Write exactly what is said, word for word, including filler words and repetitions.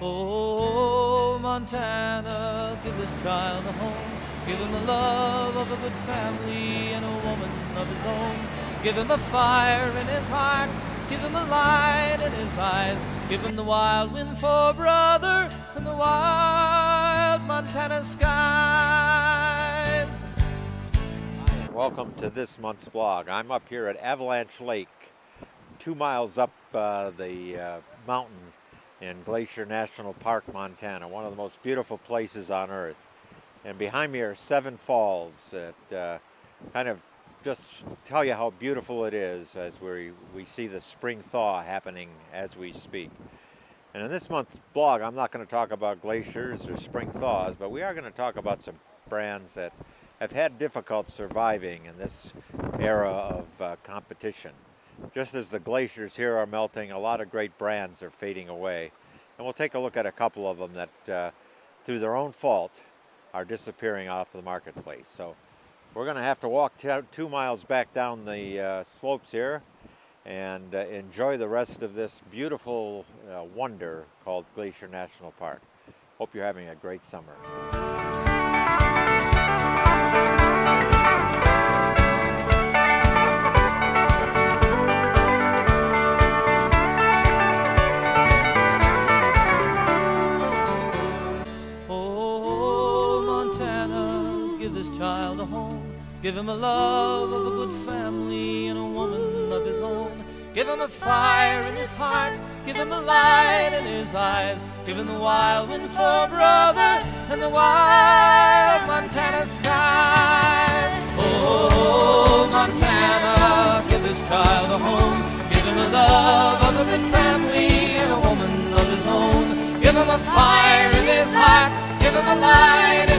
Oh, Montana, give this child a home. Give him the love of a good family and a woman of his own. Give him a fire in his heart. Give him a light in his eyes. Give him the wild wind for brother and the wild Montana skies. Welcome to this month's blog. I'm up here at Avalanche Lake, two miles up uh, the uh, mountain in Glacier National Park, Montana, one of the most beautiful places on earth. And behind me are seven falls that uh, kind of just tell you how beautiful it is as we, we see the spring thaw happening as we speak. And in this month's blog, I'm not going to talk about glaciers or spring thaws, but we are going to talk about some brands that have had difficult surviving in this era of uh, competition. Just as the glaciers here are melting, a lot of great brands are fading away. And we'll take a look at a couple of them that, uh, through their own fault, are disappearing off the marketplace. So we're going to have to walk two miles back down the uh, slopes here and uh, enjoy the rest of this beautiful uh, wonder called Glacier National Park. Hope you're having a great summer. Child a home. Give him a love of a good family and a woman of his own. Give him a fire in his heart. Give him a light in his eyes. Give him the wild wind for brother and the wild Montana skies. Oh, Montana, give this child a home. Give him a love of a good family and a woman of his own. Give him a fire in his heart. Give him a light